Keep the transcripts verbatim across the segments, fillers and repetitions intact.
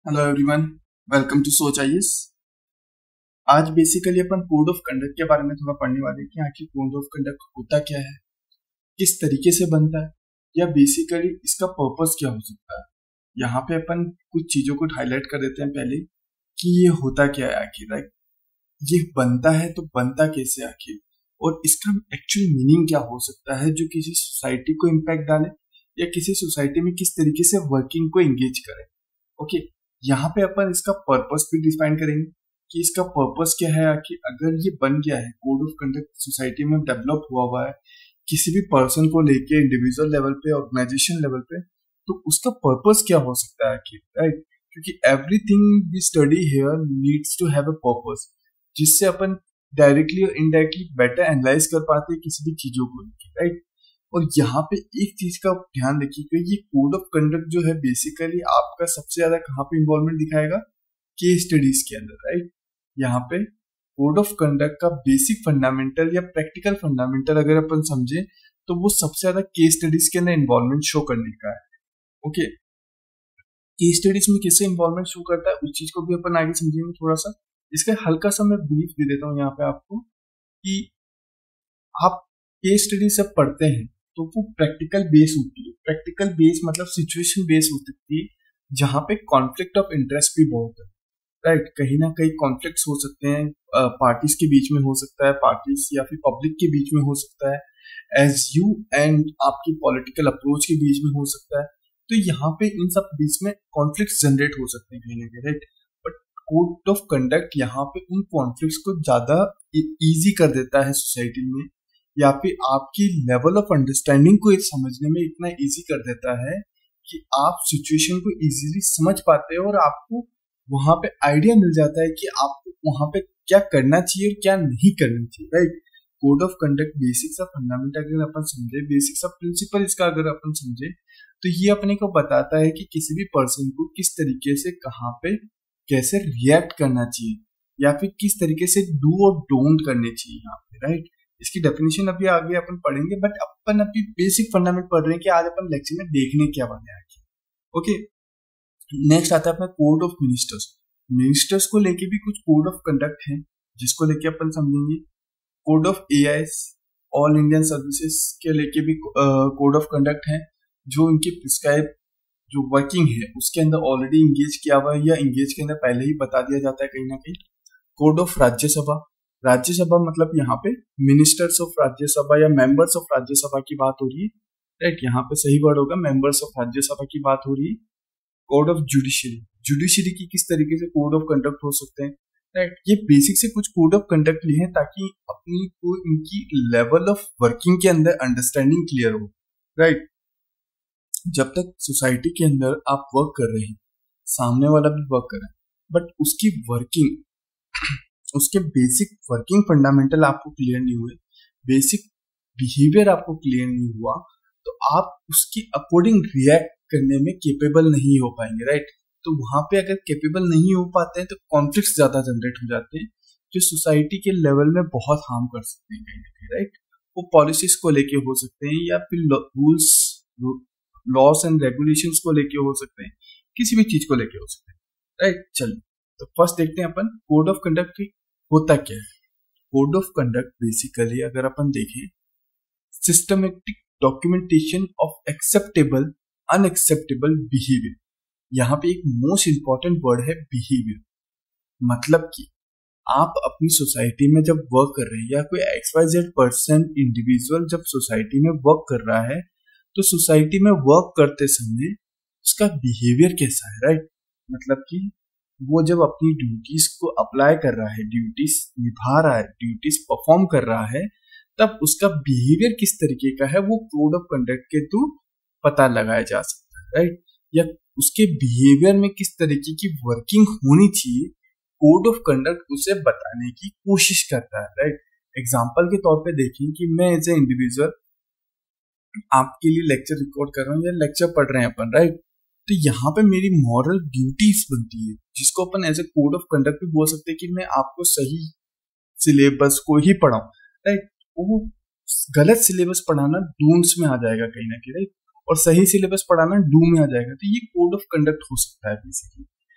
Hello everyone, welcome to Soch IAS. आज basically अपन code of conduct के बारे में थोड़ा पढ़ने वाले हैं कि आखिर कोड ऑफ कंडक्ट होता क्या है, किस तरीके से बनता है, या बेसिकली इसका पर्पस क्या हो सकता है। यहाँ पे अपन कुछ चीजों को हाईलाइट कर देते हैं पहले कि ये होता क्या है आखिर, राइट। ये बनता है तो बनता कैसे आखिर, और इसका एक्चुअल मीनिंग क्या हो सकता है जो किसी सोसाइटी को इम्पैक्ट डाले या किसी सोसाइटी में किस तरीके से वर्किंग को एंगेज करे। ओके, यहाँ पे अपन इसका पर्पस भी डिफाइन करेंगे कि इसका पर्पस क्या है आखिर। अगर ये बन गया है, कोड ऑफ कंडक्ट सोसाइटी में डेवलप हुआ हुआ है किसी भी पर्सन को लेके, इंडिविजुअल लेवल पे, ऑर्गेनाइजेशन लेवल पे, तो उसका पर्पस क्या हो सकता है आखिर, राइट। क्योंकि everything we study here needs to have a purpose, जिससे अपन डायरेक्टली और इनडायरेक्टली बेटर एनालाइज कर पाते हैं किसी भी चीजों को लेके, राइट। और यहाँ पे एक चीज का ध्यान रखिएगा, ये कोड ऑफ कंडक्ट जो है बेसिकली आपका सबसे ज्यादा कहाँ पे इन्वॉल्वमेंट दिखाएगा, केस स्टडीज के अंदर, राइट। यहाँ पे कोड ऑफ कंडक्ट का बेसिक फंडामेंटल या प्रैक्टिकल फंडामेंटल अगर अपन समझे तो वो सबसे ज्यादा केस स्टडीज के अंदर इन्वॉल्वमेंट शो करने का है। ओके, केस स्टडीज में कैसे इन्वॉल्वमेंट शो करता है उस चीज को भी अपन आगे समझेंगे थोड़ा सा। इसका हल्का सा मैं ब्रीफ दे देता हूँ यहाँ पे आपको कि आप केस स्टडी सब पढ़ते हैं तो वो प्रैक्टिकल बेस होती है। प्रैक्टिकल बेस मतलब सिचुएशन बेस हो सकती है, जहाँ पे कॉन्फ्लिक्ट ऑफ इंटरेस्ट भी बहुत है, राइट। कहीं ना कहीं कॉन्फ्लिक्ट्स हो सकते हैं, पार्टीज के बीच में हो सकता है, पार्टीज या फिर पब्लिक के बीच में हो सकता है, एज यू एंड आपकी पॉलिटिकल अप्रोच के बीच में हो सकता है। तो यहाँ पे इन सब बीच में कॉन्फ्लिक्ट्स जनरेट हो सकते हैं कहीं ना कहीं, right. But code of conduct यहाँ पे उन कॉन्फ्लिक्ट्स को ज्यादा इजी कर देता है सोसाइटी में, या फिर आपकी लेवल ऑफ अंडरस्टैंडिंग को समझने में इतना इजी कर देता है कि आप सिचुएशन को इजीली समझ पाते हैं और आपको वहां पे आइडिया मिल जाता है कि आपको वहां पे क्या करना चाहिए और क्या नहीं करना चाहिए, right. Code of conduct basic सा फंडामेंटल अगर अपन समझे, बेसिक सा प्रिंसिपल इसका अगर अपन समझे, तो ये अपने को बताता है कि किसी भी पर्सन को किस तरीके से कहाँ पे कैसे रिएक्ट करना चाहिए, या फिर किस तरीके से डू और डोंट करने चाहिए यहाँ पे, राइट। इसकी डेफिनेशन अभी आगे अपन पढ़ेंगे, बट अपन अभी बेसिक फंडामेंट पढ़ रहे हैं कि आज अपन लेक्चर में देखने क्या वाले हैं। ओके, नेक्स्ट आता है अपना कोड ऑफ मिनिस्टर्स। मिनिस्टर्स को लेके भी कुछ कोड ऑफ कंडक्ट है जिसको लेके अपन समझेंगे। Code of AIS, all Indian services के लेके भी कोड ऑफ कंडक्ट है, जो इनकी प्रिस्क्राइब जो वर्किंग है उसके अंदर ऑलरेडी इंगेज किया हुआ है, या इंगेज के अंदर पहले ही बता दिया जाता है कहीं ना कहीं। कोड ऑफ राज्यसभा, राज्यसभा मतलब यहाँ पे मिनिस्टर्स ऑफ राज्यसभा या मेंबर्स ऑफ राज्यसभा की बात हो रही है, राइट। यहाँ पे सही वर्ड होगा, मेंबर्स ऑफ राज्यसभा की बात हो रही है। कोड ऑफ जुडिशरी, जुडिशरी की किस तरीके से कोड ऑफ कंडक्ट हो सकते हैं, राइट। ये बेसिक से कुछ कोड ऑफ कंडक्ट लिए हैं ताकि अपनी को इनकी लेवल ऑफ वर्किंग के अंदर अंडरस्टैंडिंग क्लियर हो, राइट। जब तक सोसाइटी के अंदर आप वर्क कर रहे हैं, सामने वाला भी वर्क कर रहा है, बट उसकी वर्किंग, उसके बेसिक वर्किंग फंडामेंटल आपको क्लियर नहीं हुए, बेसिक बिहेवियर आपको क्लियर नहीं हुआ, तो आप उसकी अकॉर्डिंग रिएक्ट करने में केपेबल नहीं हो पाएंगे, राइट। तो वहां पे अगर केपेबल नहीं हो पाते हैं तो कॉन्फ्लिक्ट ज्यादा जनरेट हो जाते हैं, जो सोसाइटी के लेवल में बहुत हार्म कर सकते हैं कहीं ना कहीं, राइट। वो पॉलिसीज को लेके हो सकते हैं, या फिर रूल्स, लॉस एंड रेगुलेशंस को लेके हो सकते हैं, किसी भी चीज को लेके हो सकते हैं, राइट। चलिए, तो फर्स्ट देखते हैं अपन कोड ऑफ कंडक्ट होता क्या है। कोड ऑफ कंडक्ट बेसिकली अगर अपन देखें, systematic documentation of acceptable unacceptable behaviour. यहाँ पे एक मोस्ट इंपॉर्टेंट वर्ड है बिहेवियर। मतलब कि आप अपनी सोसाइटी में जब वर्क कर रहे हैं, या कोई X Y Z person individual जब सोसाइटी में वर्क कर रहा है, तो सोसाइटी में वर्क करते समय उसका बिहेवियर कैसा है, राइट। मतलब कि वो जब अपनी ड्यूटीज को अप्लाई कर रहा है, ड्यूटीज निभा रहा है, ड्यूटीज परफॉर्म कर रहा है, तब उसका बिहेवियर किस तरीके का है वो कोड ऑफ कंडक्ट के थ्रू पता लगाया जा सकता है, राइट। या उसके बिहेवियर में किस तरीके की वर्किंग होनी चाहिए, कोड ऑफ कंडक्ट उसे बताने की कोशिश करता है, राइट। एग्जाम्पल के तौर पे देखिए कि मैं एज ए इंडिविजुअल आपके लिए लेक्चर रिकॉर्ड कर रहा हूँ या लेक्चर पढ़ रहे हैं अपन, राइट। तो यहाँ पे मेरी मॉरल ड्यूटीज बनती है, जिसको अपन as a code of conduct भी बोल सकते हैं कि मैं आपको सही सिलेबस को ही पढ़ाऊं, राइट। वो गलत सिलेबस पढ़ाना डूम्स में आ जाएगा कहीं ना कहीं, राइट। और सही सिलेबस पढ़ाना डू में आ जाएगा। तो ये कोड ऑफ कंडक्ट हो सकता है basically.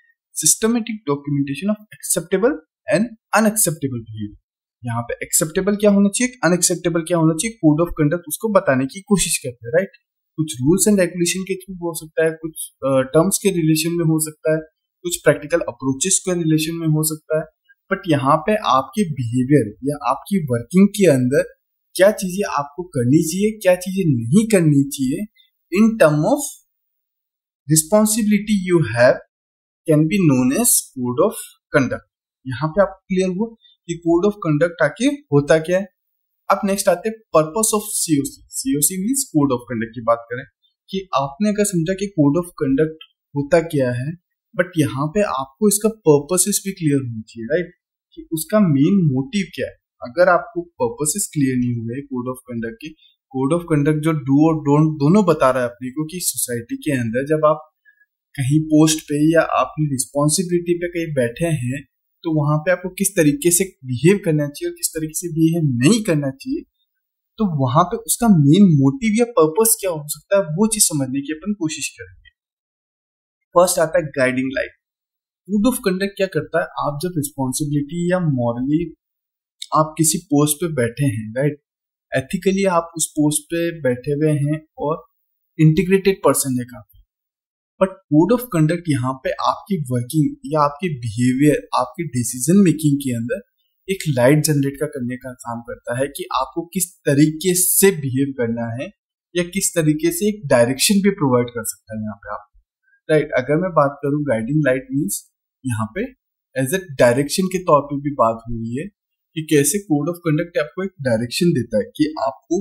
Systematic documentation of acceptable and unacceptable behaviour. यहाँ पे एक्सेप्टेबल क्या होना चाहिए, अनएक्सेप्टेबल क्या होना चाहिए, कोड ऑफ कंडक्ट उसको बताने की कोशिश करते हैं, राइट। कुछ रूल्स एंड रेगुलेशन के थ्रू हो सकता है, कुछ टर्म्स uh, के रिलेशन में हो सकता है, कुछ प्रैक्टिकल अप्रोचेस के रिलेशन में हो सकता है। बट यहाँ पे आपके बिहेवियर या आपकी वर्किंग के अंदर क्या चीजें आपको करनी चाहिए, क्या चीजें नहीं करनी चाहिए, in term of responsibility you have can be known as code of conduct. यहाँ पे आप क्लियर हुआ कि कोड ऑफ कंडक्ट आके होता क्या है। अब नेक्स्ट आते हैं purpose of COC. COC means code of conduct की बात करें कि आपने अगर समझा कि कोड ऑफ कंडक्ट होता क्या है, बट यहाँ पे आपको इसका पर्पसेस भी क्लियर होनी चाहिए, राइट, कि उसका मेन मोटिव क्या है। अगर आपको पर्पसेस क्लियर नहीं हुए कोड ऑफ कंडक्ट के, कोड ऑफ कंडक्ट जो डू और डोंट दोनों बता रहा है अपने को कि सोसाइटी के अंदर जब आप कहीं पोस्ट पे या अपनी रिस्पॉन्सिबिलिटी पे कहीं बैठे हैं तो वहां पे आपको किस तरीके से बिहेव करना चाहिए और किस तरीके से बिहेव नहीं करना चाहिए, तो वहां पे उसका मेन मोटिव या पर्पस क्या हो सकता है वो चीज समझने की अपन कोशिश करेंगे। फर्स्ट आता है guiding light. Code of conduct क्या करता है, आप जब रिस्पॉन्सिबिलिटी या मॉरली आप किसी पोस्ट पे बैठे हैं, राइट, एथिकली आप उस पोस्ट पे बैठे हुए हैं और इंटीग्रेटेड पर्सन है काफी, बट कोड ऑफ कंडक्ट यहाँ पे आपकी वर्किंग या आपके बिहेवियर, आपके डिसीजन मेकिंग के अंदर एक लाइट जनरेट का करने का काम करता है कि आपको किस तरीके से बिहेव करना है या किस तरीके से एक डायरेक्शन भी प्रोवाइड कर सकता है यहाँ पे आप, राइट। अगर मैं बात करूं गाइडिंग लाइट मीन्स यहाँ पे एज ए डायरेक्शन के तौर पे भी बात हो रही है कि कैसे कोड ऑफ कंडक्ट आपको एक डायरेक्शन देता है कि आपको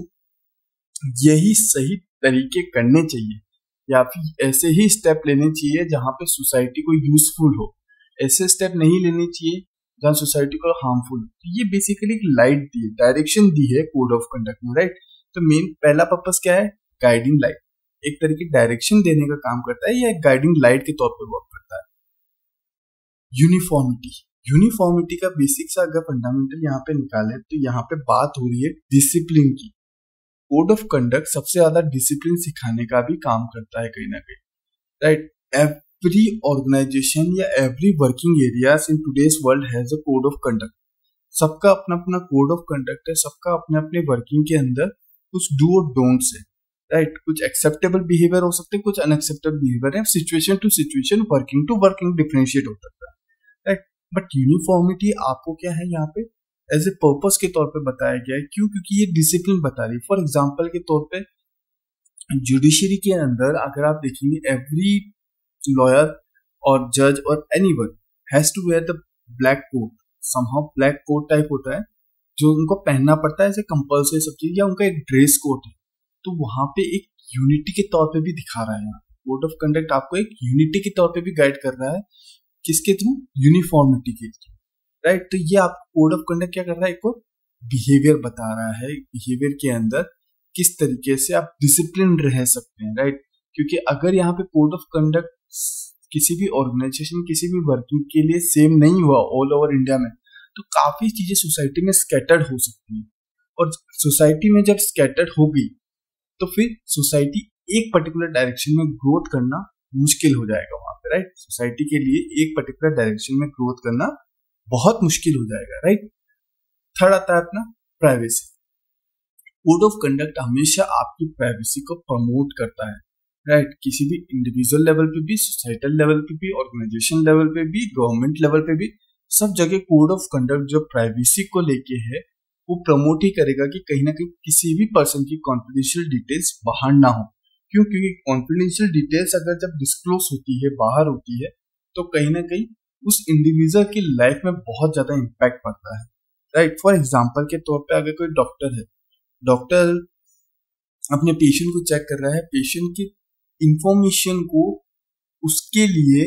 यही सही तरीके करने चाहिए या फिर ऐसे ही स्टेप लेने चाहिए जहां पे सोसाइटी को यूजफुल हो, ऐसे स्टेप नहीं लेने चाहिए जहां सोसाइटी को हार्मफुल हो। तो ये बेसिकली एक लाइट दी है, डायरेक्शन दी है कोड ऑफ कंडक्ट में, राइट। तो मेन पहला पर्पस क्या है, गाइडिंग लाइट, एक तरीके डायरेक्शन देने का काम करता है या एक गाइडिंग लाइट के तौर पर वर्क करता है। यूनिफॉर्मिटी, यूनिफॉर्मिटी का बेसिक सा अगर फंडामेंटल यहाँ पे निकाले तो यहाँ पे बात हो रही है डिसिप्लिन की। कोड ऑफ कंडक्ट सबसे ज्यादा डिसिप्लिन सिखाने का भी काम करता है कहीं ना कहीं, राइट। एवरी ऑर्गेनाइजेशन या every working areas in today's world has a code of conduct. सबका अपना अपना कोड ऑफ कंडक्ट है, सबका अपने अपने वर्किंग के अंदर कुछ डू और डोंट्स है, राइट। कुछ एक्सेप्टेबल बिहेवियर हो सकते हैं, कुछ अनएक्सेप्टेबल बिहेवियर है, situation to situation, working to working differentiate हो सकता है, राइट। बट यूनिफॉर्मिटी आपको क्या है यहाँ पे एज ए पर्पस के तौर पे बताया गया है, क्यों, क्योंकि ये डिसिप्लिन बता रही है। फॉर एग्जांपल के तौर पे जुडिशरी के अंदर अगर आप देखेंगे एवरी लॉयर और जज और anyone has to wear the black coat, somehow black coat type होता है जो उनको पहनना पड़ता है एज ए कंपल्सरी सब चीज, या उनका एक ड्रेस कोड है। तो वहां पे एक यूनिटी के तौर पे भी दिखा रहा है यहाँ कोड ऑफ कंडक्ट आपको एक यूनिटी के तौर पे भी गाइड कर रहा है, किसके थ्रू, यूनिफॉर्मिटी के थ्रू, राइट। तो ये आप कोड ऑफ कंडक्ट क्या कर रहा है, एक बिहेवियर बता रहा है, बिहेवियर के अंदर किस तरीके से आप डिसिप्लिन रह सकते हैं, राइट। क्योंकि अगर यहाँ पे कोड ऑफ कंडक्ट किसी भी ऑर्गेनाइजेशन, किसी भी वर्किंग के लिए सेम नहीं हुआ ऑल ओवर इंडिया में, तो काफी चीजें सोसाइटी में स्कैटर्ड हो सकती है, और सोसाइटी में जब स्कैटर्ड होगी तो फिर सोसाइटी एक पर्टिकुलर डायरेक्शन में ग्रोथ करना मुश्किल हो जाएगा वहां पे, राइट। सोसाइटी के लिए एक पर्टिकुलर डायरेक्शन में ग्रोथ करना बहुत मुश्किल हो जाएगा, राइट। थर्ड आता है अपना प्राइवेसी। कोड ऑफ कंडक्ट हमेशा आपकी प्राइवेसी को प्रमोट करता है, राइट। किसी भी इंडिविजुअल लेवल पे भी, सोसाइटल लेवल पे भी, ऑर्गेनाइजेशन लेवल पे भी, गवर्नमेंट लेवल पे भी, सब जगह कोड ऑफ कंडक्ट जो प्राइवेसी को लेके है वो प्रमोट ही करेगा कि कहीं ना कहीं किसी भी पर्सन की कॉन्फिडेंशियल डिटेल्स बाहर ना हो। क्यों, क्योंकि कॉन्फिडेंशियल डिटेल्स अगर जब डिस्क्लोज होती है, बाहर होती है, तो कहीं ना कहीं उस इंडिविजुअल की लाइफ में बहुत ज्यादा इम्पैक्ट पड़ता है, राइट। फॉर एग्जाम्पल के तौर पे अगर कोई डॉक्टर है, डॉक्टर अपने पेशेंट को चेक कर रहा है, पेशेंट की इंफॉर्मेशन को उसके लिए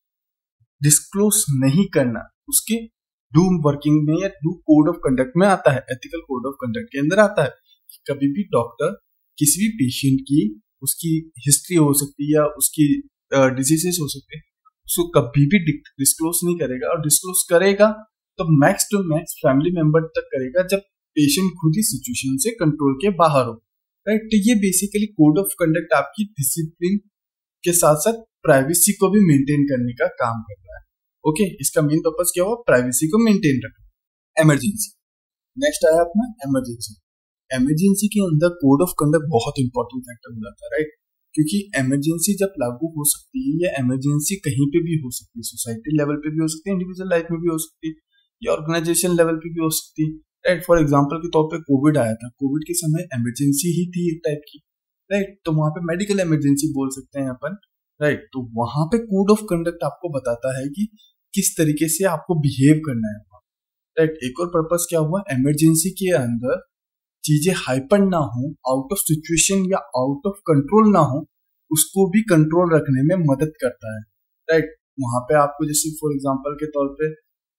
डिस्क्लोज नहीं करना उसके डू वर्किंग में या डू कोड ऑफ कंडक्ट में आता है, एथिकल कोड ऑफ कंडक्ट के अंदर आता है। कभी भी डॉक्टर किसी भी पेशेंट की उसकी हिस्ट्री हो सकती है या उसकी डिजीजेस हो सकते हैं, उसको कभी भी डिस्क्लोज नहीं करेगा, और डिस्क्लोज करेगा तो max to max family member तक करेगा जब पेशेंट खुद ही सिचुएशन से कंट्रोल के बाहर हो, राइट। तो ये बेसिकली कोड ऑफ कंडक्ट आपकी डिसिप्लिन के साथ साथ प्राइवेसी को भी मेंटेन करने का काम करता है, ओके, इसका मेन पर्पस क्या हुआ, प्राइवेसी को मेंटेन रखना। इमरजेंसी, नेक्स्ट आया अपना इमरजेंसी। इमरजेंसी के अंदर कोड ऑफ कंडक्ट बहुत इंपॉर्टेंट फैक्टर हो जाता है, राइट, क्योंकि इमरजेंसी जब लागू हो सकती है या इमरजेंसी कहीं पे भी हो सकती है, सोसाइटी लेवल पे भी हो सकती है, इंडिविजुअल लाइफ में भी हो सकती है, या ऑर्गेनाइजेशन लेवल पे भी हो सकती है, राइट। फॉर एग्जांपल के तौर पे कोविड आया था, कोविड के समय इमरजेंसी ही थी एक टाइप की, राइट, तो वहां पे मेडिकल इमरजेंसी बोल सकते हैं अपन, राइट। तो वहां पे कोड ऑफ कंडक्ट आपको बताता है कि किस तरीके से आपको बिहेव करना है, राइट। एक और पर्पस क्या हुआ, इमरजेंसी के अंदर चीजें हाइपर ना हो, आउट ऑफ सिचुएशन या आउट ऑफ कंट्रोल ना हो, उसको भी कंट्रोल रखने में मदद करता है, राइट। वहां पे आपको जैसे फॉर एग्जांपल के तौर पे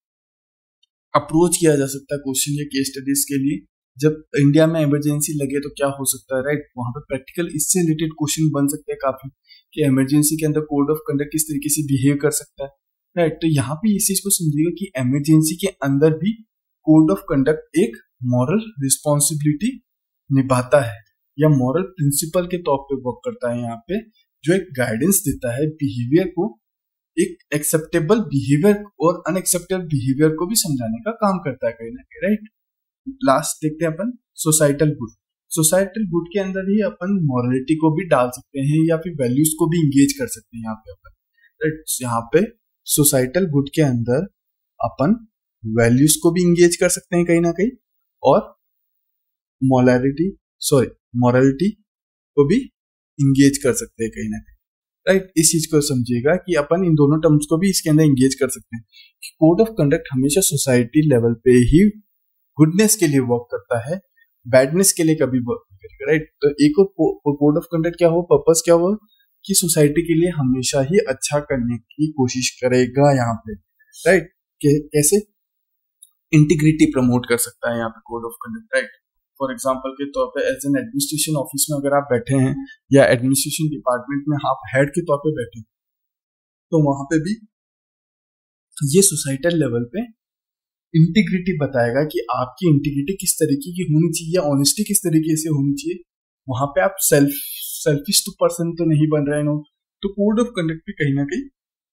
अप्रोच किया जा सकता है क्वेश्चन या केस स्टडीज के लिए, जब इंडिया में इमरजेंसी लगे तो क्या हो सकता है, राइट। वहां पे प्रैक्टिकल इससे रिलेटेड क्वेश्चन बन सकते हैं काफी, कि इमरजेंसी के अंदर कोड ऑफ कंडक्ट किस तरीके से बिहेव कर सकता है, राइट। तो यहाँ पे इस चीज को समझिएगा कि इमरजेंसी के अंदर भी कोड ऑफ कंडक्ट एक मॉरल रिस्पॉन्सिबिलिटी निभाता है या मॉरल प्रिंसिपल के तौर पे वर्क करता है, यहाँ पे जो एक गाइडेंस देता है बिहेवियर को, एक एक्सेप्टेबल बिहेवियर और अनएक्सेप्टेबल बिहेवियर को भी समझाने का काम करता है कहीं ना कहीं, राइट। लास्ट देखते हैं अपन सोसाइटल गुड। सोसाइटल गुड के अंदर ही अपन मॉरलिटी को भी डाल सकते हैं या फिर वैल्यूज को भी इंगेज कर सकते हैं यहाँ पे अपन, राइट। यहाँ पे सोसाइटल गुड के अंदर अपन वैल्यूज को भी इंगेज कर सकते हैं कहीं ना कहीं, और मोरालिटी सॉरी मॉरलिटी को भी इंगेज कर सकते हैं कहीं ना कहीं, राइट। इस चीज को समझिएगा कि अपन इन दोनों टर्म्स को भी इसके अंदर इंगेज कर सकते हैं। कोड ऑफ कंडक्ट हमेशा सोसाइटी लेवल पे ही गुडनेस के लिए वर्क करता है, बैडनेस के लिए कभी वर्क नहीं करेगा, राइट। तो एक और कोड ऑफ कंडक्ट क्या हो, पर्पस क्या हुआ कि सोसाइटी के लिए हमेशा ही अच्छा करने की कोशिश करेगा यहाँ पे, राइट। कैसे इंटीग्रिटी प्रमोट कर सकता है यहाँ पे code of conduct, right. For example के तौर पे एज एन एडमिनिस्ट्रेशन ऑफिस में अगर आप बैठे हैं या एडमिनिस्ट्रेशन डिपार्टमेंट में आप हेड के तौर पे बैठे, तो वहां पे भी ये सोसाइटल लेवल पे इंटीग्रिटी बताएगा कि आपकी इंटीग्रिटी किस तरीके की होनी चाहिए, ऑनेस्टी किस तरीके से होनी चाहिए। वहां पे आप सेल्फ सेल्फिश तो पर्सन तो नहीं बन रहे हो, तो कोड ऑफ कंडक्ट भी कहीं ना कहीं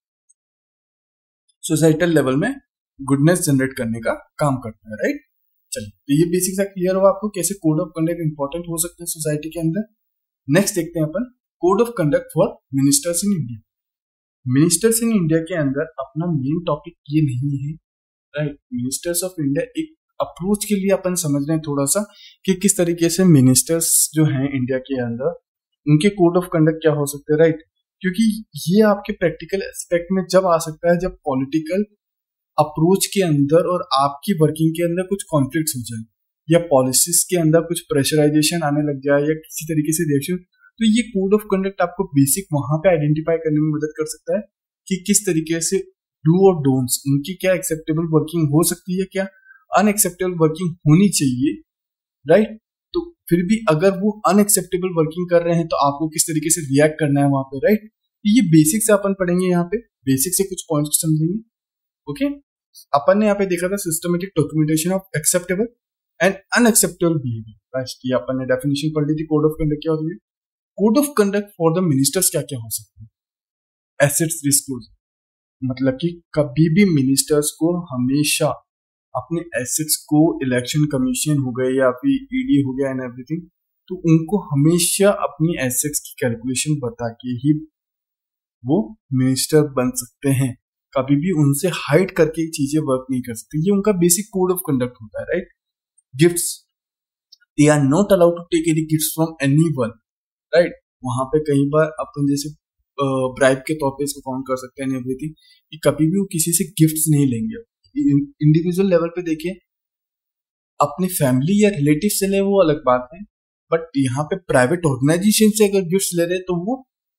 सोसाइटल लेवल में गुडनेस जनरेट करने का काम करता है, राइट। चलिए, तो ये बेसिक सा क्लियर हुआ आपको कैसे कोड ऑफ कंडक्ट इंपॉर्टेंट हो सकते हैं सोसाइटी के अंदर। नेक्स्ट देखते हैं अपन code of conduct for ministers in India. Ministers in India के अंदर अपना मेन टॉपिक ये नहीं है, राइट। मिनिस्टर्स ऑफ इंडिया एक अप्रोच के लिए अपन समझ रहे हैं थोड़ा सा कि किस तरीके से मिनिस्टर्स जो हैं इंडिया के अंदर उनके कोड ऑफ कंडक्ट क्या हो सकते हैं, राइट। क्योंकि ये आपके प्रैक्टिकल एस्पेक्ट में जब आ सकता है जब पॉलिटिकल अप्रोच के अंदर और आपकी वर्किंग के अंदर कुछ कॉन्फ्लिक्ट्स हो जाए या पॉलिसीज के अंदर कुछ प्रेशराइजेशन आने लग जाए या किसी तरीके से रिएक्शन, तो ये कोड ऑफ कंडक्ट आपको बेसिक वहां पे आइडेंटिफाई करने में मदद कर सकता है कि किस तरीके से डू और डोंट्स, उनकी क्या एक्सेप्टेबल वर्किंग हो सकती है, क्या अनएक्सेप्टेबल वर्किंग होनी चाहिए, राइट। तो फिर भी अगर वो अनएक्सेप्टेबल वर्किंग कर रहे हैं तो आपको किस तरीके से रिएक्ट करना है वहां पे, राइट। ये बेसिक से अपन पढ़ेंगे, यहाँ पे बेसिक से कुछ पॉइंट्स समझेंगे, ओके। अपन ने यहाँ पे देखा था systematic documentation of acceptable and unacceptable behaviour, ये अपन ने डेफिनेशन पढ़ ली थी कोड ऑफ कंडक्ट क्या होती है। Code of conduct for the ministers क्या क्या हो सकते हैं, एसेट्स डिस्क्लोजर, मतलब कि कभी भी मिनिस्टर्स को हमेशा अपने एसेट्स को इलेक्शन कमीशन हो गए या फिर ईडी हो गया एंड एवरीथिंग, तो उनको हमेशा अपनी एसेट्स की कैलकुलेशन बता के ही वो मिनिस्टर बन सकते हैं, कभी भी उनसे हाइड करके चीजें वर्क नहीं कर सकती। ये उनका बेसिक कोड ऑफ कंडक्ट होता है, right. Gifts, they are not allowed to take any gifts from anyone, right. वहां पे कई बार अपन जैसे ब्राइब के तौर पे इसको काउंट कर सकते हैं एवरीथिंग, कि कभी भी वो किसी से गिफ्ट्स नहीं लेंगे। इंडिविजुअल लेवल पे देखिए, अपने फैमिली या रिलेटिव से ले वो अलग बात है, बट यहाँ पे प्राइवेट ऑर्गेनाइजेशन से अगर गिफ्ट्स ले रहे तो वो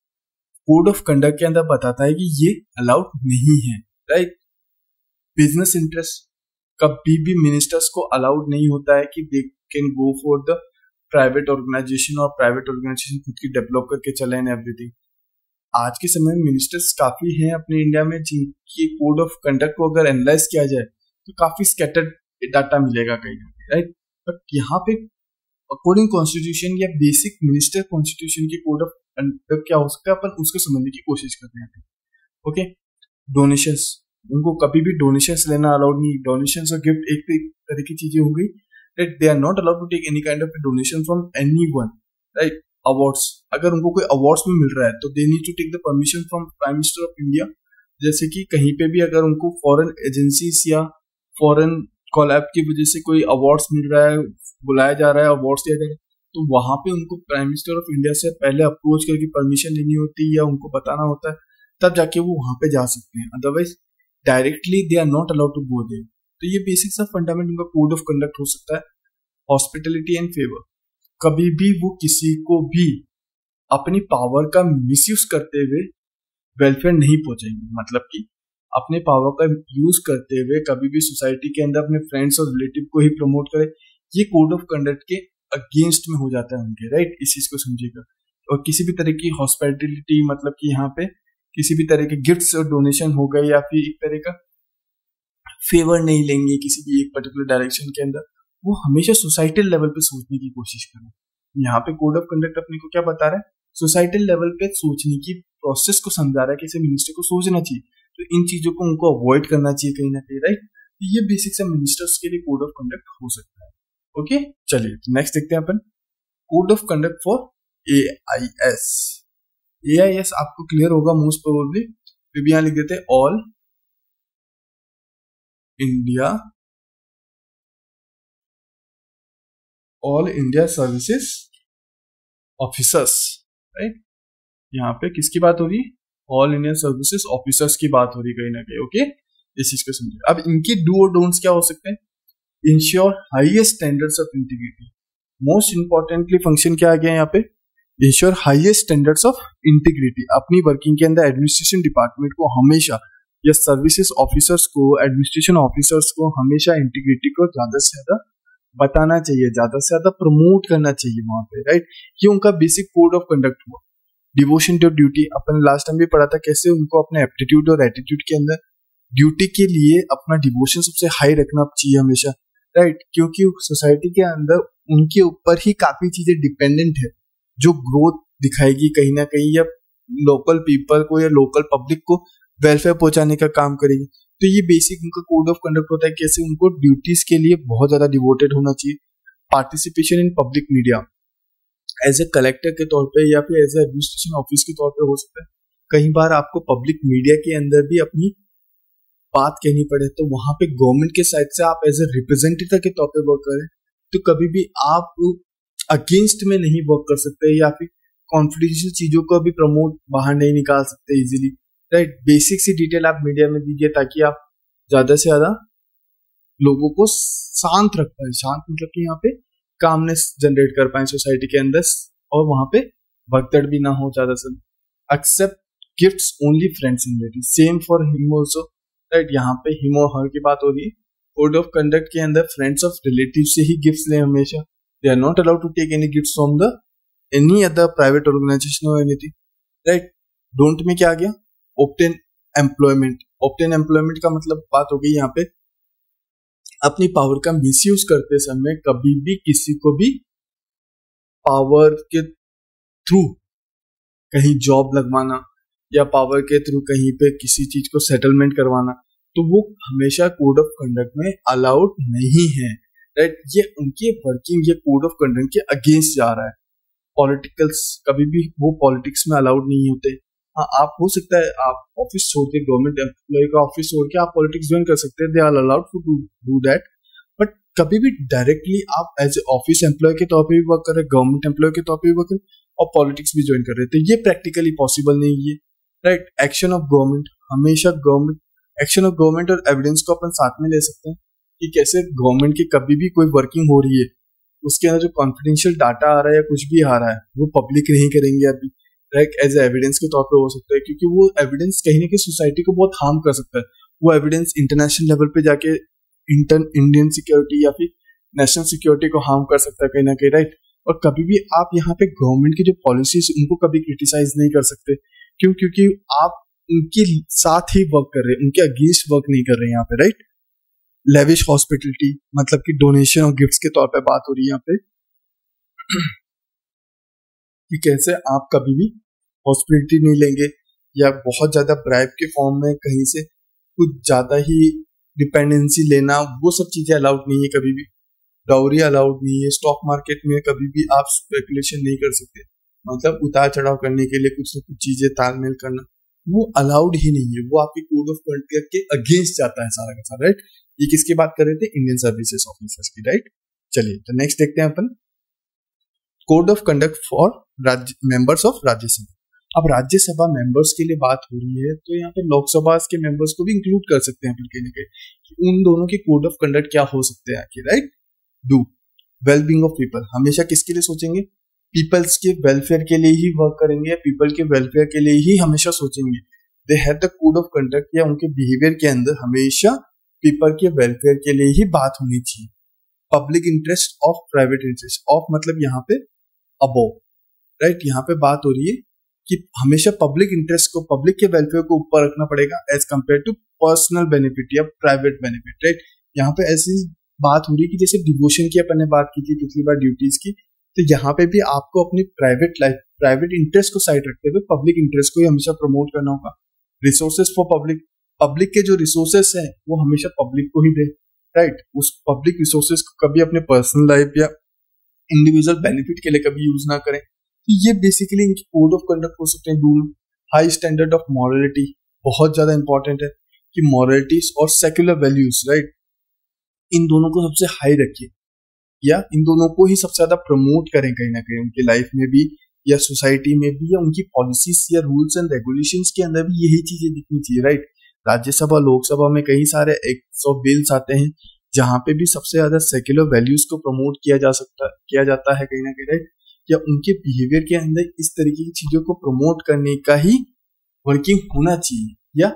कोड ऑफ कंडक्ट के अंदर बताता है कि ये अलाउड नहीं है, राइट। बिजनेस इंटरेस्ट, कभी भी मिनिस्टर्स को अलाउड नहीं होता है कि they can go for the private organisation और प्राइवेट ऑर्गेनाइजेशन खुद की डेवलप करके चले एंड एवरीथिंग। आज के समय में मिनिस्टर्स काफी हैं अपने इंडिया में जिनकी कोड ऑफ कंडक्ट को अगर एनालाइज किया जाए तो काफी स्कैटर्ड डाटा मिलेगा कहीं ना कहीं, राइट। बट यहाँ पे अकॉर्डिंग कॉन्स्टिट्यूशन या बेसिक मिनिस्टर कॉन्स्टिट्यूशन की कोड ऑफ कंडक्ट क्या हो सकता है अपन उसको समझने की कोशिश करते हैं, ओके। डोनेशंस, उनको कभी भी डोनेशंस लेना अलाउड नहीं। डोनेशंस और गिफ्ट एक तरह की चीजें हो गई, right. They are not allowed to take any kind of donation from anyone, right. Awards, अगर उनको कोई अवार्ड्स में मिल रहा है तो they need to take the permission from prime minister of India. जैसे कि कहीं पे भी अगर उनको फॉरेन एजेंसीज या फॉरेन कोलैब की वजह से कोई अवार्ड्स मिल रहा है, बुलाया जा रहा है, अवार्ड्स दिया जा रहा है, तो वहां पे उनको प्राइम मिनिस्टर ऑफ इंडिया से पहले अप्रोच करके परमिशन लेनी होती है या उनको बताना होता है, तब जाके वो वहां पे जा सकते हैं। Otherwise directly they are not allowed to go there. तो ये बेसिक सा फंडामेंट उनका कोड ऑफ कंडक्ट हो सकता है। हॉस्पिटलिटी एंड फेवर, कभी भी वो किसी को भी अपनी पावर का मिसयूज करते हुए वेलफेयर नहीं पहुंचाएंगे। मतलब कि अपने पावर का यूज करते हुए कभी भी सोसाइटी के अंदर अपने फ्रेंड्स और रिलेटिव को ही प्रमोट करे, ये कोड ऑफ कंडक्ट के अगेंस्ट में हो जाता है उनके, राइट। इस चीज को समझिएगा। और किसी भी तरह की हॉस्पिटलिटी, मतलब कि यहाँ पे किसी भी तरह के गिफ्ट्स और डोनेशन हो गए या फिर एक तरह का फेवर नहीं लेंगे किसी भी एक पर्टिकुलर डायरेक्शन के अंदर। वो हमेशा सोसाइटल लेवल पे सोचने की कोशिश करें। यहाँ पे कोड ऑफ कंडक्ट अपने को क्या बता रहा है, सोसाइटल लेवल पे सोचने की प्रोसेस को समझा रहा है, किसी मिनिस्टर को सोचना चाहिए, तो इन चीजों को उनको अवॉइड करना चाहिए कहीं ना कहीं, राइट। ये बेसिक सा मिनिस्टर्स के लिए कोड ऑफ कंडक्ट हो सकता है। ओके, चलिए नेक्स्ट देखते हैं अपन code of conduct for A I S. A I S आपको क्लियर होगा मोस्ट प्रोबेबली, फिर भी यहां लिख देते हैं all India all India services officers, right. यहाँ पे किसकी बात हो रही है, ऑल इंडिया सर्विसेज ऑफिसर्स की बात हो रही है कहीं ना कहीं। ओके, इस चीज को समझिए। अब इनके डू और डोंट्स क्या हो सकते हैं, ensure highest standards of integrity. Most importantly function क्या आ गया यहाँ पे, ensure highest standards of integrity. अपनी वर्किंग के अंदर एडमिनिस्ट्रेशन डिपार्टमेंट को हमेशा, या सर्विसेज ऑफिसर्स को, एडमिनिस्ट्रेशन ऑफिसर्स को हमेशा इंटीग्रिटी को ज्यादा से ज्यादा बताना चाहिए, ज्यादा से ज्यादा प्रमोट करना चाहिए वहां पे, राइट। ये उनका बेसिक कोड ऑफ कंडक्ट हुआ। डिवोशन टू ड्यूटी, अपन लास्ट टाइम भी पढ़ा था कैसे उनको अपने एप्टीट्यूड और एटीट्यूड के अंदर ड्यूटी के लिए अपना डिवोशन सबसे हाई रखना चाहिए हमेशा, राइट। क्योंकि सोसाइटी के अंदर उनके ऊपर ही काफी चीजें डिपेंडेंट है जो ग्रोथ दिखाएगी कहीं ना कहीं, या लोकल पीपल को या लोकल पब्लिक को वेलफेयर पहुंचाने का काम करेगी। तो ये बेसिक उनका कोड ऑफ कंडक्ट होता है, कैसे उनको ड्यूटीज के लिए बहुत ज्यादा डिवोटेड होना चाहिए। Participation in public media, as a collector के तौर पे या फिर एज ए एडमिनिस्ट्रेशन ऑफिस के तौर पे हो सकता है। कई बार आपको पब्लिक मीडिया के अंदर भी अपनी बात कहनी पड़े, तो वहां पे गवर्नमेंट के साइड से आप एज ए रिप्रेजेंटेटिव के तौर पे वर्क करें, तो कभी भी आप अगेंस्ट में नहीं वर्क कर सकते, या फिर कॉन्फिडेंशियल चीजों को भी प्रमोट बाहर नहीं निकाल सकते इजीली, राइट। बेसिक सी डिटेल आप मीडिया में दीजिए ताकि आप ज्यादा से ज्यादा लोगों को शांत रख पाए। शांत मतलब कि यहाँ पे कामनेस जनरेट कर पाए सोसाइटी के अंदर, और वहां पे भगदड़ भी ना हो ज्यादा से। Accept gifts only friends and relative, same for him also, right. यहाँ पे हिम और हर की बात हो रही है। कोड ऑफ कंडक्ट के अंदर फ्रेंड्स ऑफ रिलेटिव से ही गिफ्ट्स लें हमेशा। They are not allowed to take any gifts from the any other private organisation और एनीथिंग, राइट। डोंट में क्या आ गया, ऑब्टेन एम्प्लॉयमेंट। ऑब्टेन एम्प्लॉयमेंट का मतलब बात हो गई यहाँ पे अपनी पावर का मिसयूज करते समय कभी भी किसी को भी पावर के थ्रू कहीं जॉब लगवाना या पावर के थ्रू कहीं पे किसी चीज को सेटलमेंट करवाना, तो वो हमेशा कोड ऑफ कंडक्ट में अलाउड नहीं है, राइट। ये उनके वर्किंग, ये कोड ऑफ कंडक्ट के अगेंस्ट जा रहा है। पॉलिटिकल्स कभी भी वो पॉलिटिक्स में अलाउड नहीं होते। हाँ, आप हो सकता है आप ऑफिस छोड़ के, गवर्नमेंट एम्प्लॉय का ऑफिस छोड़ के आप पॉलिटिक्स ज्वाइन कर सकते हैं, they are allowed to do that. But कभी भी डायरेक्टली आप एज ए ऑफिस एम्प्लॉय के तौर पे भी वर्क कर रहे हैं, गवर्नमेंट एम्प्लॉय के तौर पे भी वर्क कर रहे हैं और पॉलिटिक्स भी ज्वाइन कर रहे हैं, तो ये प्रैक्टिकली पॉसिबल नहीं है, राइट। एक्शन ऑफ गवर्नमेंट, हमेशा गवर्नमेंट एक्शन ऑफ गवर्नमेंट और एविडेंस को अपन साथ में ले सकते हैं कि कैसे गवर्नमेंट की कभी भी कोई वर्किंग हो रही है, उसके अंदर जो कॉन्फिडेंशियल डाटा आ रहा है या कुछ भी आ रहा है वो पब्लिक नहीं करेंगे अभी, राइट। एज ए एविडेंस के तौर पे हो सकता है, क्योंकि वो एविडेंस कहीं ना कहीं सोसाइटी को बहुत हार्म कर सकता है। वो एविडेंस इंटरनेशनल लेवल पे जाके इंटर इंडियन सिक्योरिटी या फिर नेशनल सिक्योरिटी को हार्म कर सकता है कहीं ना कहीं, राइट। और कभी भी आप यहाँ पे गवर्नमेंट की जो पॉलिसीज उनको कभी क्रिटिसाइज नहीं कर सकते, क्यों, क्योंकि आप उनके साथ ही वर्क कर रहे हैं, उनके अगेंस्ट वर्क नहीं कर रहे हैं यहाँ पे, राइट। लेविश हॉस्पिटलिटी मतलब कि डोनेशन और गिफ्ट्स के तौर पे बात हो रही है यहाँ पे कि कैसे आप कभी भी हॉस्पिटलिटी नहीं लेंगे या बहुत ज्यादा ब्राइब के फॉर्म में कहीं से कुछ ज्यादा ही डिपेंडेंसी लेना, वो सब चीजें अलाउड नहीं है कभी भी। डाउरी अलाउड नहीं है। स्टॉक मार्केट में कभी भी आप स्पेकुलेशन नहीं कर सकते, मतलब उतार चढ़ाव करने के लिए कुछ ना कुछ चीजें तालमेल करना, वो अलाउड ही नहीं है। वो आपके कोड ऑफ कंडक्ट के अगेंस्ट जाता है सारा का सारा, राइट। ये किसकी बात कर रहे थे? इंडियन सर्विसेज ऑफिसर्स की, राइट। चलिए तो नेक्स्ट देखते हैं अपन, code of conduct for Rajya members of Rajya Sabha. अब राज्यसभा मेंबर्स के लिए बात हो रही है तो यहाँ पे लोकसभा के मेंबर्स को भी इंक्लूड कर सकते हैं अपन कहीं ना कहीं। उन दोनों के कोड ऑफ कंडक्ट क्या हो सकते हैं आखिर, right. Do wellbeing of people, हमेशा किसके लिए सोचेंगे? पीपल्स के वेलफेयर के लिए ही वर्क करेंगे, पीपल के वेलफेयर के लिए ही हमेशा सोचेंगे। They have the code of conduct, या उनके बिहेवियर के अंदर हमेशा पीपल के वेलफेयर के लिए ही बात होनी चाहिए। Public interest of private interest, of मतलब यहाँ पे अबोव, राइट। यहाँ पे बात हो रही है कि हमेशा पब्लिक इंटरेस्ट को, पब्लिक के वेलफेयर को ऊपर रखना पड़ेगा as compare to personal benefit या प्राइवेट बेनिफिट, राइट। यहाँ पे ऐसी बात हो रही है कि जैसे डिवोशन की अपन ने बात की थी पिछली बार ड्यूटीज की, तो यहाँ पे भी आपको अपनी प्राइवेट लाइफ, प्राइवेट इंटरेस्ट को साइड रखते हुए पब्लिक इंटरेस्ट को ही हमेशा प्रमोट करना होगा। रिसोर्सेज फॉर पब्लिक, पब्लिक के जो रिसोर्सेज हैं वो हमेशा पब्लिक को ही दे, राइट। उस पब्लिक रिसोर्सेज को कभी अपने पर्सनल लाइफ या इंडिविजुअल बेनिफिट के लिए कभी यूज ना करें। तो ये बेसिकली इनकी कोड ऑफ कंडक्ट हो सकते हैं। डू में हाई स्टैंडर्ड ऑफ मॉरलिटी, बहुत ज्यादा इंपॉर्टेंट है कि मॉरलिटीज और सेक्युलर वैल्यूज, राइट, इन दोनों को सबसे हाई रखिए, या इन दोनों को ही सबसे ज्यादा प्रमोट करें कहीं ना कहीं उनकी लाइफ में भी, या सोसाइटी में भी, या उनकी पॉलिसीज या रूल्स एंड रेगुलेशंस के अंदर भी यही चीजें दिखनी चाहिए, राइट। राज्यसभा लोकसभा में कई सारे एक्ट्स ऑफ बिल्स आते हैं जहां पे भी सबसे ज्यादा सेक्युलर वैल्यूज को प्रमोट किया जा सकता किया जाता है कहीं ना कहीं, राइट। या उनके बिहेवियर के अंदर इस तरीके की चीजों को प्रमोट करने का ही वर्किंग होना चाहिए, या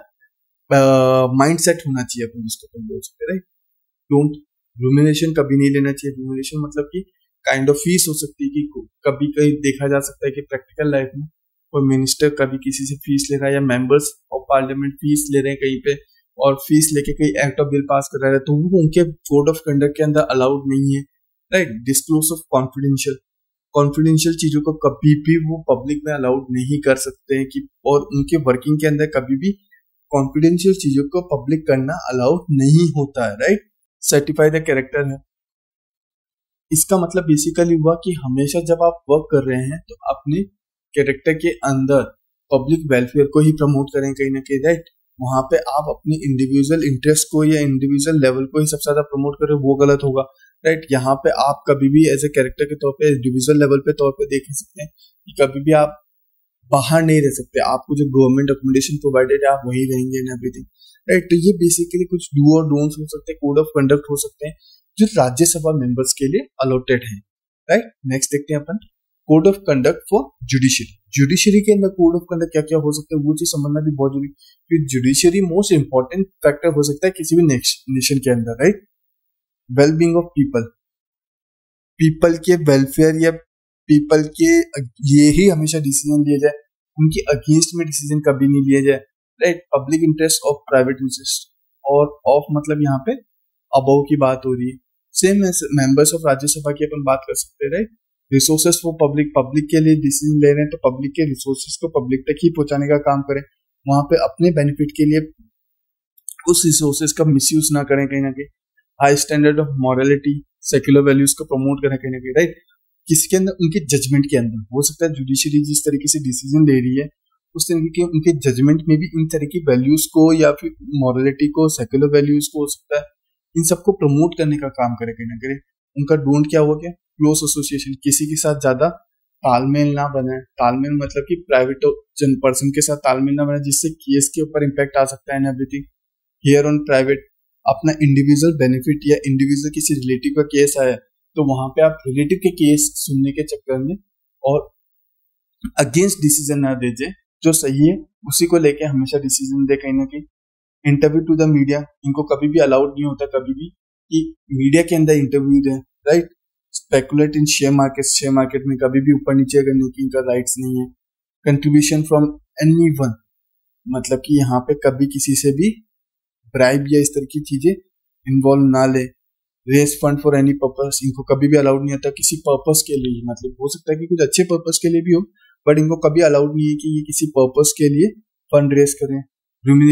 माइंड uh, सेट होना चाहिए अपन जिसको अपन बोल सकते हैं, राइट। डोंट रूमिनेशन कभी नहीं लेना चाहिए। रूमिनेशन मतलब कि काइंड ऑफ फीस हो सकती है कि कभी कहीं देखा जा सकता है कि प्रैक्टिकल लाइफ में कोई मिनिस्टर कभी किसी से फीस ले रहा है, या मेंबर्स ऑफ पार्लियामेंट फीस ले रहे हैं कहीं पे, और फीस लेके कहीं एक्ट ऑफ बिल पास कर रहा है, तो वो उनके कोड ऑफ कंडक्ट के अंदर अलाउड नहीं है, right. Disclose of confidential, confidential चीजों को कभी भी वो पब्लिक में अलाउड नहीं कर सकते हैं कि, और उनके वर्किंग के अंदर कभी भी कॉन्फिडेंशियल चीजों को पब्लिक करना अलाउड नहीं होता है, राइट। सर्टिफाई द कैरेक्टर है, इसका मतलब बेसिकली हुआ कि हमेशा जब आप वर्क कर रहे हैं तो अपने कैरेक्टर के अंदर पब्लिक वेलफेयर को ही प्रमोट करें कहीं ना कहीं, राइट। वहां पे आप अपनी इंडिविजुअल इंटरेस्ट को या इंडिविजुअल लेवल को ही सबसे ज्यादा प्रमोट करें, वो गलत होगा, राइट। यहाँ पे आप कभी भी एज ए कैरेक्टर के तौर पे, इंडिविजुअल लेवल पे तौर पे देख सकते हैं कि कभी भी आप बाहर नहीं रह सकते, आपको जो गवर्नमेंट अकोमोडेशन प्रोवाइडेड है आप वहीं रहेंगे एंड एवरीथिंग, राइट। तो ये बेसिकली कुछ डू और डोंट्स हो सकते हैं, कोड ऑफ कंडक्ट हो सकते हैं जो राज्यसभा मेंबर्स के लिए अलॉटेड है, राइट। नेक्स्ट देखते हैं अपन code of conduct for judiciary. Judiciary के अंदर कोड ऑफ कंडक्ट क्या क्या हो सकता है वो चीज समझना भी बहुत जरूरी, क्योंकि जुडिशरी मोस्ट इंपॉर्टेंट फैक्टर हो सकता है किसी भी नेशन के अंदर, right. Wellbeing of people, people के वेलफेयर या पीपल के ये ही हमेशा डिसीजन लिया जाए, उनके अगेंस्ट में डिसीजन कभी नहीं लिया जाए, right. Public interest of private interest, और ऑफ मतलब यहाँ पे अबव की बात हो रही है। सेम मेंबर्स ऑफ राज्यसभा की अपन बात कर सकते हैं, right. Resources for public, public के लिए डिसीजन ले रहे हैं तो पब्लिक के रिसोर्सेस को पब्लिक तक ही पहुंचाने का काम करें, वहां पे अपने बेनिफिट के लिए उस रिसोर्सेस का मिसयूज ना करें कहीं ना कहीं। High standard of morality, secular values को प्रमोट करें कहीं ना कहीं, राइट। किसी के अंदर उनके जजमेंट के अंदर हो सकता है जुडिशरी जिस तरीके से डिसीजन ले रही है उस तरीके के उनके जजमेंट में भी इन तरह की वैल्यूज को या फिर मॉरलिटी को, सेक्युलर वैल्यूज को हो सकता है इन सबको प्रमोट करने का काम करे कहीं ना कहीं। उनका डोंट क्या हो गया? क्लोज एसोसिएशन, किसी के साथ ज्यादा तालमेल ना बनाए। तालमेल मतलब कि प्राइवेट जन पर्सन के साथ तालमेल ना बनाए जिससे केस के ऊपर इम्पैक्ट आ सकता है and everything. Here on private, अपना इंडिविजुअल बेनिफिट या इंडिविजुअल किसी रिलेटिव का केस आया तो वहां पे आप रिलेटिव के केस सुनने के चक्कर में और अगेंस्ट डिसीजन ना दीजिए, जो सही है उसी को लेके हमेशा डिसीजन दे कहीं ना कहीं। इंटरव्यू टू द मीडिया, इनको कभी भी अलाउड नहीं होता कभी भी कि मीडिया के अंदर इंटरव्यू दें, right. Speculate in share market, share market में कभी भी ऊपर नीचे करने की इनका राइट्स नहीं है। कंट्रीब्यूशन फ्रॉम एनी वन, मतलब कि यहाँ पे कभी किसी से भी ब्राइब या इस तरह की चीजें इन्वॉल्व ना ले। Raise fund for any purpose, इनको कभी भी अलाउड नहीं होता किसी पर्पस के लिए, मतलब हो सकता है कि कुछ अच्छे पर्पस के लिए भी हो बट इनको कभी अलाउड नहीं है कि ये किसी पर्पस के लिए फंड रेस करें। रूमिनेशन,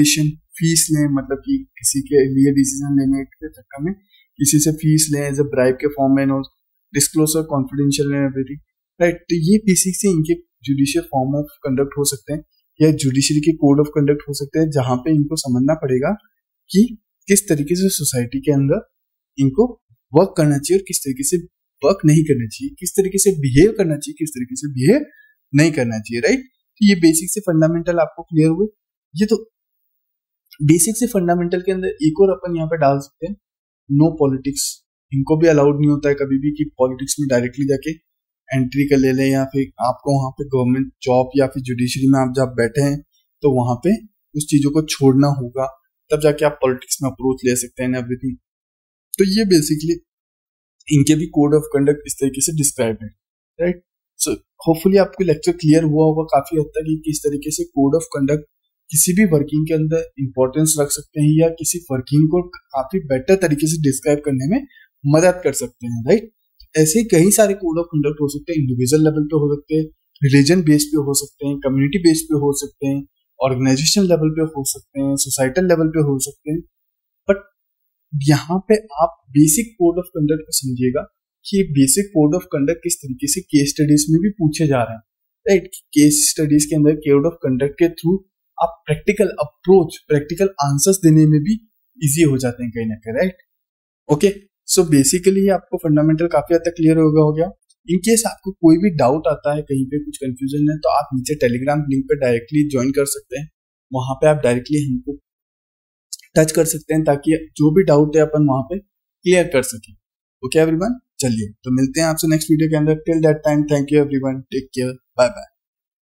फीस लें, मतलब कि किसी के लिए डिसीजन लेने के चक्कर में किसी से फीस लें एज अ ब्राइब के फॉर्म में, no disclosure confidential and everything, right. तो ये बेसिक से इनके जुडिशियल फॉर्म ऑफ कंडक्ट हो सकते हैं या जुडिशरी के कोड ऑफ कंडक्ट हो सकते हैं, जहां पे इनको समझना पड़ेगा कि किस तरीके से सोसाइटी के अंदर इनको वर्क करना चाहिए और किस तरीके से वर्क नहीं करना चाहिए, किस तरीके से बिहेव करना चाहिए, किस तरीके से बिहेव नहीं करना चाहिए, राइट। तो ये बेसिक से फंडामेंटल आपको क्लियर हुए। ये तो बेसिक से फंडामेंटल के अंदर एक और अपन यहाँ पे डाल सकते हैं, नो पॉलिटिक्स। इनको भी अलाउड नहीं होता है कभी भी कि पॉलिटिक्स में डायरेक्टली जाके एंट्री कर ले लें, या फिर आपको वहां पे गवर्नमेंट जॉब या फिर जुडिशरी में आप जब बैठे हैं तो वहां पे उस चीजों को छोड़ना होगा, तब जाके आप पॉलिटिक्स में अप्रोच ले सकते हैं एवरीथिंग। तो ये बेसिकली इनके भी कोड ऑफ कंडक्ट इस तरीके से डिस्क्राइब है, राइट। सो होपफुली आपको लेक्चर क्लियर हुआ होगा काफी हद तक कि किस तरीके से कोड ऑफ कंडक्ट किसी भी वर्किंग के अंदर इंपॉर्टेंस रख सकते हैं या किसी वर्किंग को काफी बेटर तरीके से डिस्क्राइब करने में मदद कर सकते हैं, राइट। ऐसे ही कई सारे कोड ऑफ कंडक्ट हो सकते हैं, इंडिविजुअल लेवल पे हो सकते हैं, रिलीजन बेस पे हो सकते हैं, कम्युनिटी बेस पे हो सकते हैं, ऑर्गेनाइजेशन लेवल पे हो सकते हैं, सोसाइटल लेवल पे हो सकते हैं। बट यहाँ पे आप बेसिक कोड ऑफ कंडक्ट को समझिएगा कि बेसिक कोड ऑफ कंडक्ट किस तरीके से केस स्टडीज में भी पूछे जा रहे हैं, राइट। केस स्टडीज के अंदर कोड ऑफ कंडक्ट के थ्रू आप प्रैक्टिकल अप्रोच, प्रैक्टिकल आंसर्स देने में भी इजी हो जाते हैं कहीं ना कहीं, राइट। ओके, सो बेसिकली आपको फंडामेंटल काफी हद तक क्लियर होगा हो गया। इन केस आपको कोई भी डाउट आता है, कहीं पे कुछ कंफ्यूजन है, तो आप नीचे टेलीग्राम लिंक पे डायरेक्टली ज्वाइन कर सकते हैं। वहां पे आप डायरेक्टली हमको टच कर सकते हैं ताकि जो भी डाउट है अपन वहां पे क्लियर कर सकें। ओके एवरीवन, चलिए तो मिलते हैं आपसे नेक्स्ट वीडियो के अंदर। Till that time, thank you everyone, take care, bye bye.